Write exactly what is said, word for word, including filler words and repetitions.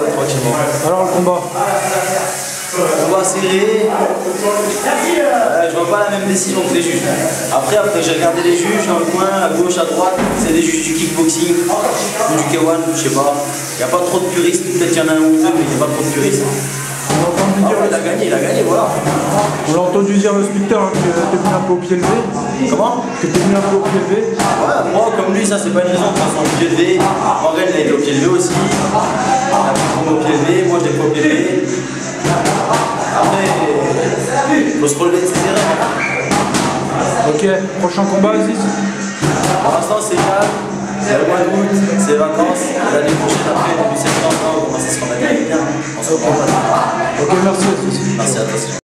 Tranquillement. Alors le combat? On va serrer. Euh, je vois pas la même décision que les juges. Après, après j'ai regardé les juges dans le coin, à gauche, à droite. C'est des juges du kickboxing ou du K un, je sais pas. Il n'y a pas trop de puristes. Peut-être qu'il y en a un ou deux, mais il n'y a pas trop de puristes. On a entendu dire, Ah, il a gagné, il a gagné, voilà. on a entendu dire le spectateur hein, que t'es venu un peu au pied levé. Comment? Que t'es venu un peu au pied levé. Ouais, moi, comme lui, ça c'est pas une raison. De toute façon, au pied levé. Morgan, il a été au pied levé aussi. Il a pris au pied levé. Moi, je l'ai pas au pied levé. Après, il faut se relever de ses erreurs. Ok, prochain combat, Aziz? Pour l'instant, c'est calme. C'est le mois d'août, c'est les vacances. L'année prochaine, après, début septembre, on commence à se remettre bien. On se reprend. Ok, merci Aziz. Merci à toi.